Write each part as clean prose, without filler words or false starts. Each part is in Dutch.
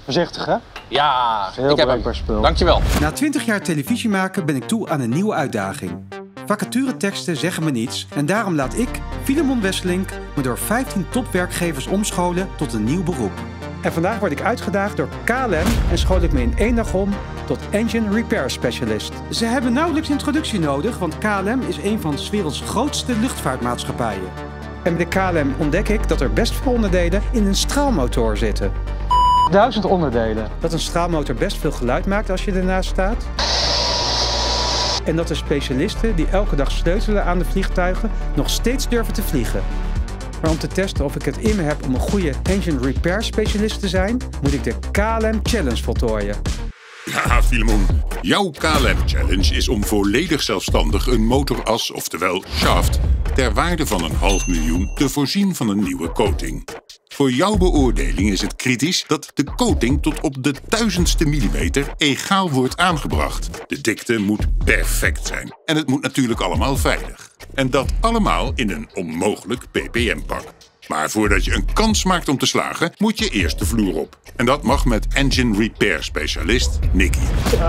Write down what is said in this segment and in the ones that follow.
Voorzichtig, hè? Ja, Heel ik heb bruikbaar hem. spul. Dankjewel. Na 20 jaar televisie maken ben ik toe aan een nieuwe uitdaging. Vacatureteksten zeggen me niets en daarom laat ik, Filemon Wesselink, me door 15 topwerkgevers omscholen tot een nieuw beroep. En vandaag word ik uitgedaagd door KLM en school ik me in 1 dag om tot Engine Repair Specialist. Ze hebben nauwelijks introductie nodig, want KLM is een van 's werelds grootste luchtvaartmaatschappijen. En bij de KLM ontdek ik dat er best veel onderdelen in een straalmotor zitten. 1000 onderdelen. Dat een straalmotor best veel geluid maakt als je ernaast staat. En dat de specialisten die elke dag sleutelen aan de vliegtuigen nog steeds durven te vliegen. Maar om te testen of ik het in me heb om een goede engine repair specialist te zijn, moet ik de KLM Challenge voltooien. Ja, Filemon. Jouw KLM Challenge is om volledig zelfstandig een motoras, oftewel shaft, ter waarde van $500.000 te voorzien van een nieuwe coating. Voor jouw beoordeling is het kritisch dat de coating tot op de 1000ste millimeter egaal wordt aangebracht. De dikte moet perfect zijn. En het moet natuurlijk allemaal veilig. En dat allemaal in een onmogelijk ppm-pak. Maar voordat je een kans maakt om te slagen, moet je eerst de vloer op. En dat mag met engine repair specialist Nicky.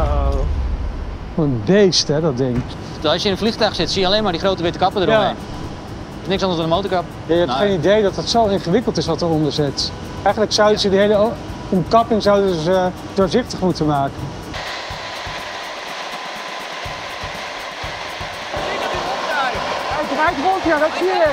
Een beest, hè, dat ding. Als je in een vliegtuig zit, zie je alleen maar die grote witte kappen eromheen. Ja. Niks anders dan een motorkap. Je hebt geen idee dat het zo ingewikkeld is wat eronder zit. Eigenlijk zouden ze die hele omkapping doorzichtig moeten maken. Hij draait rond, ja, dat zie ik.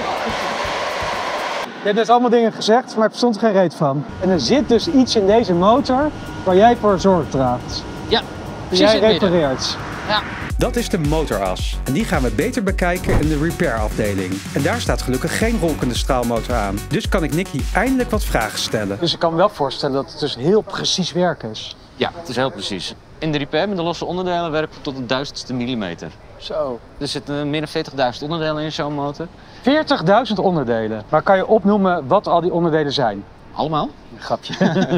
Je hebt net allemaal dingen gezegd, maar ik verstond er geen reet van. En er zit dus iets in deze motor waar jij voor zorg draagt. Ja, Die precies jij in het midden. repareert. Ja. Dat is de motoras. En die gaan we beter bekijken in de repair-afdeling. En daar staat gelukkig geen ronkende straalmotor aan. Dus kan ik Nicky eindelijk wat vragen stellen. Dus ik kan me wel voorstellen dat het dus heel precies werk is. Ja, het is heel precies. In de repair met de losse onderdelen werken we tot de 1000ste millimeter. Zo. Er zitten meer dan 40.000 onderdelen in zo'n motor. 40.000 onderdelen. Maar kan je opnoemen wat al die onderdelen zijn? Allemaal. Een grapje.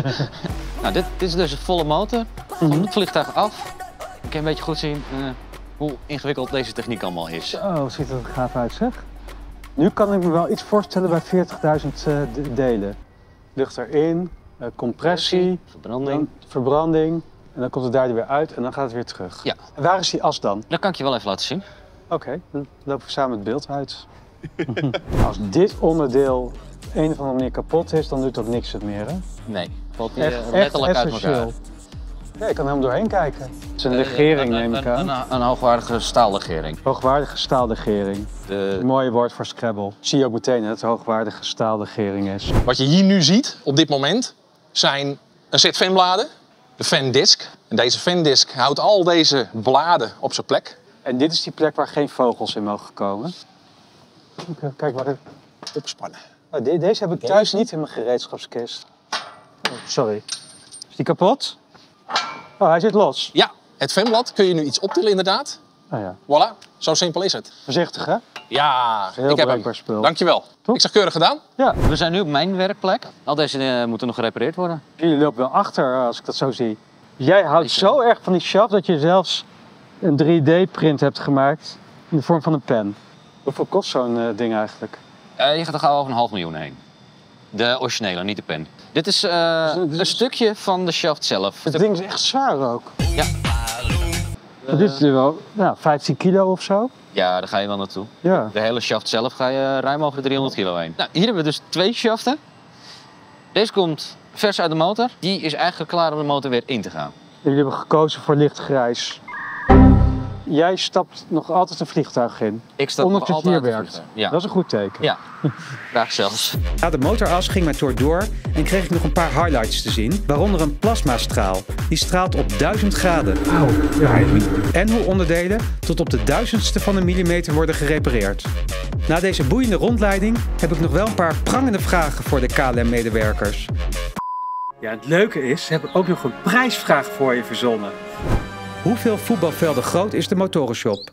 Nou, dit is dus een volle motor. Van het vliegtuig af. Ik kan een beetje goed zien hoe ingewikkeld deze techniek allemaal is. Zo, ziet er gaaf uit, zeg. Nu kan ik me wel iets voorstellen bij 40.000 delen. Lucht erin, compressie, Verbranding. dan verbranding. En dan komt het daar weer uit en dan gaat het weer terug. Ja. En waar is die as dan? Dat kan ik je wel even laten zien. Oké, dan lopen we samen het beeld uit. Als dit onderdeel op een of andere manier kapot is, dan doet ook niks het meer, hè? Nee, valt hier Echt letterlijk uit elkaar. essentieel. Ja, ik kan er helemaal doorheen kijken. Het is een legering, neem ik aan. Een hoogwaardige staallegering. Hoogwaardige staallegering. Een mooie woord voor Scrabble. Zie je ook meteen dat het hoogwaardige staallegering is. Wat je hier nu ziet, op dit moment, zijn een set fanbladen. De fandisk. En deze fandisk houdt al deze bladen op zijn plek. En dit is die plek waar geen vogels in mogen komen. Kijk waar ik... Opspannen. Oh, deze heb ik thuis niet in mijn gereedschapskist. Oh, sorry. Is die kapot? Oh, hij zit los. Ja, het fanblad kun je nu iets optillen inderdaad. Oh ja. Voilà, zo simpel is het. Voorzichtig, hè? Ja, Heel ik heb hem. bruikbaar spul. Dankjewel. Top. Ik zeg keurig gedaan. Ja. We zijn nu op mijn werkplek. Al deze dingen moeten nog gerepareerd worden. Jullie lopen wel achter als ik dat zo zie. Jij houdt zo erg van die shaft dat je zelfs een 3D-print hebt gemaakt in de vorm van een pen. Hoeveel kost zo'n ding eigenlijk? Je gaat er gauw over $500.000 heen. De originele, niet de pen. Dit is een stukje van de shaft zelf. Het ding is echt zwaar ook. Ja. Dit is wel 15 kilo of zo. Ja, daar ga je wel naartoe. Ja. De hele shaft zelf ga je ruim over de 300 kilo heen. Nou, hier hebben we dus 2 shaften. Deze komt vers uit de motor. Die is eigenlijk klaar om de motor weer in te gaan. Jullie hebben gekozen voor lichtgrijs. Jij stapt nog altijd een vliegtuig in. Ik sta Ondanks nog dat je hier altijd op werkt. het vliegtuig. Ja. Dat is een goed teken. Ja, graag zelfs. Na de motoras ging mijn tour door en kreeg ik nog een paar highlights te zien, waaronder een plasmastraal. Die straalt op 1000 graden. En hoe onderdelen tot op de 1000ste van een millimeter worden gerepareerd. Na deze boeiende rondleiding heb ik nog wel een paar prangende vragen voor de KLM-medewerkers. Ja, het leuke is, ze hebben ook nog een prijsvraag voor je verzonnen. Hoeveel voetbalvelden groot is de motorenshop?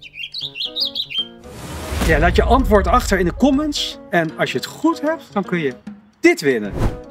Ja, laat je antwoord achter in de comments. En als je het goed hebt, dan kun je dit winnen.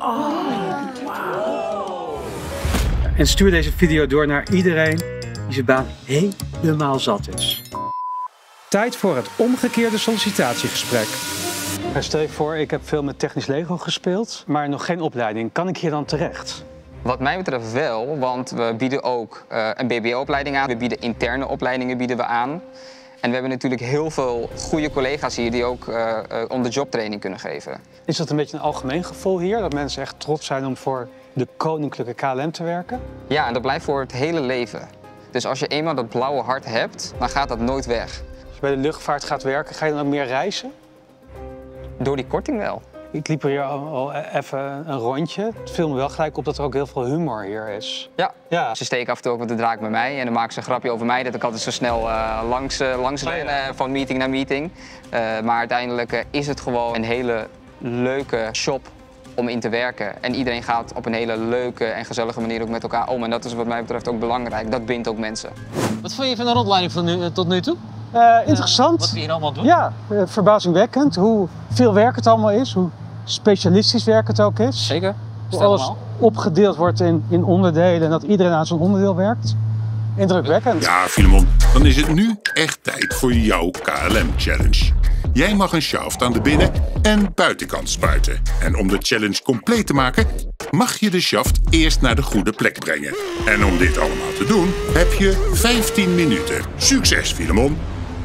En stuur deze video door naar iedereen die zijn baan helemaal zat is. Tijd voor het omgekeerde sollicitatiegesprek. Stel je voor, ik heb veel met technisch Lego gespeeld, maar nog geen opleiding. Kan ik hier dan terecht? Wat mij betreft wel, want we bieden ook een BBO-opleiding aan. We bieden interne opleidingen bieden we aan. En we hebben natuurlijk heel veel goede collega's hier die ook on-the-job training kunnen geven. Is dat een beetje een algemeen gevoel hier? Dat mensen echt trots zijn om voor de koninklijke KLM te werken? Ja, en dat blijft voor het hele leven. Dus als je eenmaal dat blauwe hart hebt, dan gaat dat nooit weg. Als je bij de luchtvaart gaat werken, ga je dan ook meer reizen? Door die korting wel. Ik liep hier al even een rondje. Het viel me wel gelijk op dat er ook heel veel humor hier is. Ja. Ze steken af en toe ook met de draak bij mij en dan maken ze een grapje over mij dat ik altijd zo snel langs ren van meeting naar meeting. Maar uiteindelijk is het gewoon een hele leuke shop om in te werken. En iedereen gaat op een hele leuke en gezellige manier ook met elkaar om. En dat is wat mij betreft ook belangrijk. Dat bindt ook mensen. Wat vond je van de rondleiding tot nu toe? Interessant. Wat we hier allemaal doen? Ja, verbazingwekkend hoe veel werk het allemaal is, hoe specialistisch werk het ook is. Zeker. Hoe alles opgedeeld wordt in onderdelen en dat iedereen aan zo'n onderdeel werkt. Indrukwekkend. Ja, Filemon, dan is het nu echt tijd voor jouw KLM-challenge. Jij mag een shaft aan de binnen- en buitenkant spuiten. En om de challenge compleet te maken, mag je de shaft eerst naar de goede plek brengen. En om dit allemaal te doen, heb je 15 minuten. Succes, Filemon!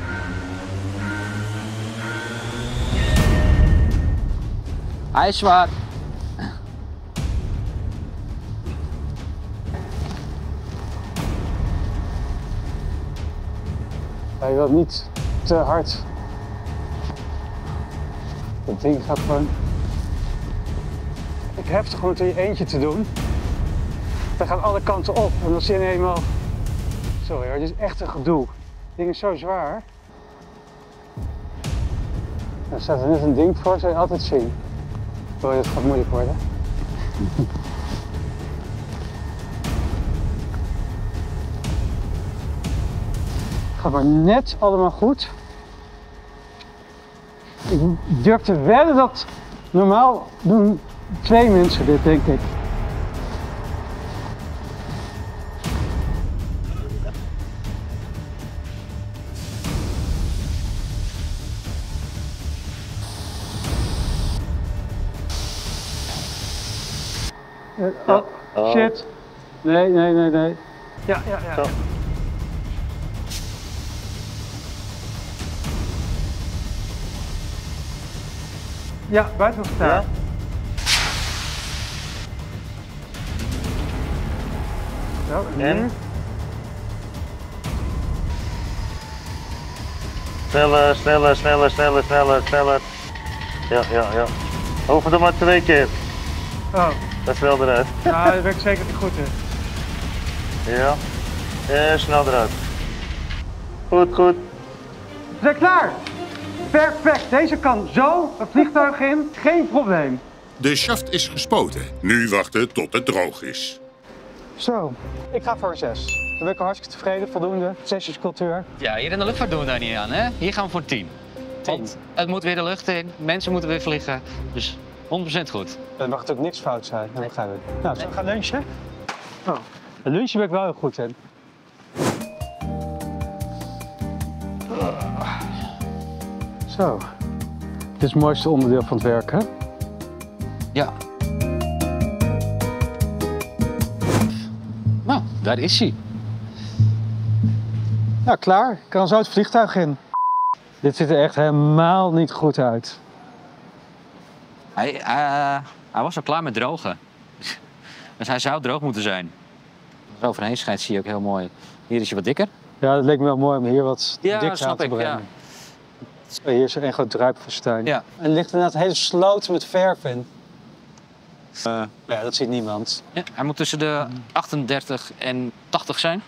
Hij is zwaar. Hij wil niet te hard. Dat ding gaat gewoon... Ik heb het gewoon in je eentje te doen. Dan gaan alle kanten op en dan zie je eenmaal... Sorry hoor, dit is echt een gedoe. Het ding is zo zwaar. Er staat er net een ding voor, zou je altijd zien. Oh, dat gaat moeilijk worden. Het gaat maar net allemaal goed. Ik durf te wedden dat normaal doen 2 mensen dit, denk ik. Oh, shit. Nee. Ja. Ja, buiten ons daar. Zo, en? Sneller. Ja. Over er maar 2 keer. Oh. Dat is wel eruit. Ja, dat werkt zeker niet goed in. Ja. En snel eruit. Goed. We zijn klaar! Perfect! Deze kan zo een vliegtuig in, geen probleem. De shaft is gespoten. Nu wachten tot het droog is. Zo, ik ga voor een 6. Dan ben ik hartstikke tevreden, voldoende. 6'jescultuur. Ja, hier in de luchtvaart doen we daar niet aan, hè? Hier gaan we voor 10. 10. Want het moet weer de lucht in, mensen moeten weer vliegen. Dus 100% goed. Dan mag natuurlijk niks fout zijn. Dan gaan we. Nou, zullen we gaan lunchen? Oh, een lunchje ben ik wel heel goed in. Zo, dit is het mooiste onderdeel van het werk, hè? Ja. Nou, daar is hij. Nou, klaar. Ik kan zo het vliegtuig in. Dit ziet er echt helemaal niet goed uit. Hij was al klaar met drogen. Dus hij zou droog moeten zijn. Als er overheen schijnt zie je ook heel mooi. Hier is hij wat dikker. Ja, dat leek me wel mooi om hier wat dikker aan snap te ik, brengen. Ja. Hier is er een groot druipfestijn. Ja. En er ligt inderdaad een hele sloot met verf in. Ja, dat ziet niemand. Ja, hij moet tussen de 38 en 80 zijn.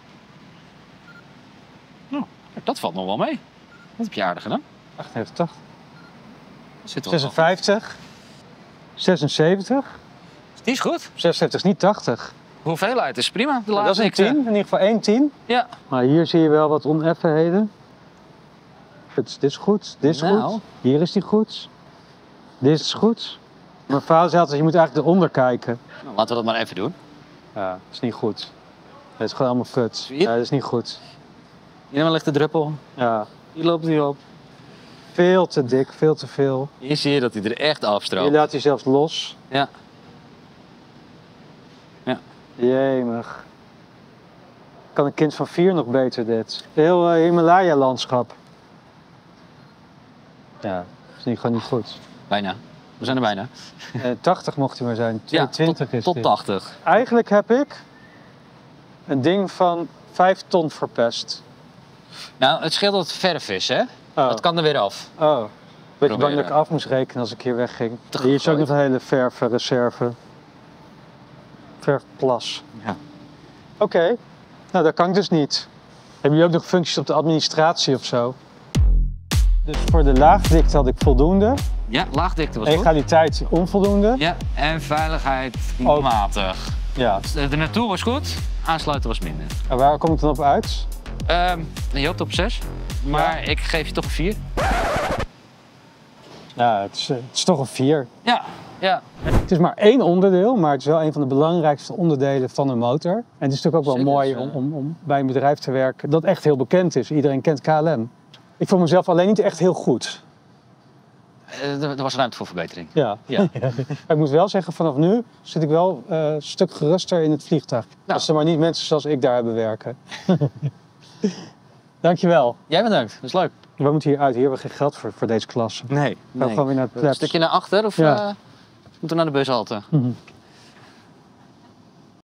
Nou, dat valt nog wel mee. Dat heb je aardig gedaan. 88. Zit er wel 56. 76. Die is goed. 76 is niet 80. Hoeveelheid is prima. De Dat is een 10, in ieder geval 1 10. Ja. Maar hier zie je wel wat oneffenheden. Dit is goed, dit is goed. Hier is die goed. Dit is goed. Mijn vader zei altijd, je moet eigenlijk eronder kijken. Nou, laten we dat maar even doen. Ja, dat is niet goed. Het is gewoon allemaal fut. Zie je? Ja, dat is niet goed. Hier ligt de druppel. Ja. Hier loopt hij op. Veel te dik, veel te veel. Hier zie je dat hij er echt Hier afstroomt. laat hij zelfs los. Ja. Ja. Jemig. Kan een kind van 4 nog beter dit? Heel Himalaya-landschap. Ja, dat is niet, gewoon niet goed. Bijna. We zijn er bijna. 80 mocht hij maar zijn. 22 is tot dit. 80. Eigenlijk heb ik een ding van 5 ton verpest. Nou, het scheelt dat het verf is, hè? Oh. Dat kan er weer af. Oh. Beetje bang Proberen. dat ik af moest rekenen als ik hier wegging. Te Hier is ook nog gegooid. een hele verfreserve. Verfplas. Ja. Oké. Nou, dat kan ik dus niet. Hebben jullie ook nog functies op de administratie of zo? Dus voor de laagdikte had ik voldoende. Ja, laagdikte was goed. Egaliteit onvoldoende. Ja, en veiligheid Ook. matig. Ja. De naartoe was goed, aansluiten was minder. En waar kom ik dan op uit? Je hoopt op 6, maar ik geef je toch een 4. Ja, het is toch een 4. Ja, ja. Het is maar 1 onderdeel, maar het is wel een van de belangrijkste onderdelen van een motor. En het is natuurlijk ook wel Zeker, mooi ja. om bij een bedrijf te werken dat echt heel bekend is. Iedereen kent KLM. Ik vond mezelf alleen niet echt heel goed. Er was ruimte voor verbetering. Ja. Ja. Ik moet wel zeggen, vanaf nu zit ik wel een stuk geruster in het vliegtuig. Als er maar niet mensen zoals ik daar hebben werken. Dankjewel. Jij bedankt, dat is leuk. We moeten hier uit. Hier hebben we geen geld voor deze klas. Nee. Gaan we gewoon weer naar het Een plebs. stukje naar achter of Ja. moeten we naar de bushalte?